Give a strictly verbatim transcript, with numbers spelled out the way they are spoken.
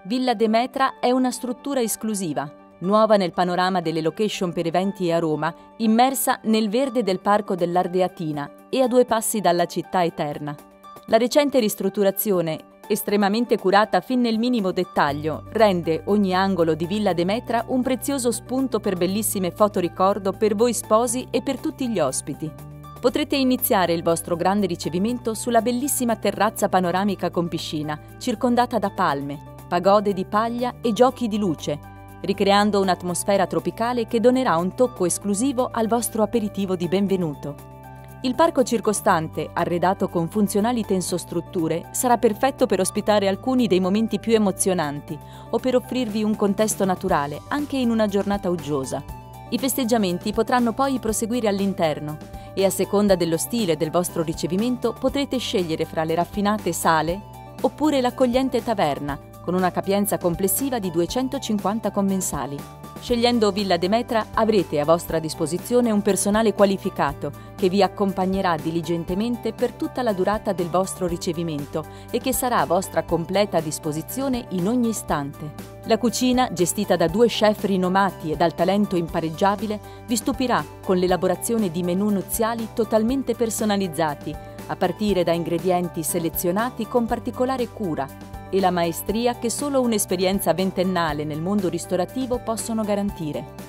Villa Demetra è una struttura esclusiva, nuova nel panorama delle location per eventi a Roma, immersa nel verde del Parco dell'Ardeatina e a due passi dalla città eterna. La recente ristrutturazione, estremamente curata fin nel minimo dettaglio, rende ogni angolo di Villa Demetra un prezioso spunto per bellissime fotoricordo per voi sposi e per tutti gli ospiti. Potrete iniziare il vostro grande ricevimento sulla bellissima terrazza panoramica con piscina, circondata da palme, pagode di paglia e giochi di luce, ricreando un'atmosfera tropicale che donerà un tocco esclusivo al vostro aperitivo di benvenuto. Il parco circostante, arredato con funzionali tensostrutture, sarà perfetto per ospitare alcuni dei momenti più emozionanti o per offrirvi un contesto naturale, anche in una giornata uggiosa. I festeggiamenti potranno poi proseguire all'interno e a seconda dello stile del vostro ricevimento potrete scegliere fra le raffinate sale oppure l'accogliente taverna, con una capienza complessiva di duecentocinquanta commensali. Scegliendo Villa Demetra avrete a vostra disposizione un personale qualificato che vi accompagnerà diligentemente per tutta la durata del vostro ricevimento e che sarà a vostra completa disposizione in ogni istante. La cucina, gestita da due chef rinomati e dal talento impareggiabile, vi stupirà con l'elaborazione di menù nuziali totalmente personalizzati, a partire da ingredienti selezionati con particolare cura e la maestria che solo un'esperienza ventennale nel mondo ristorativo possono garantire.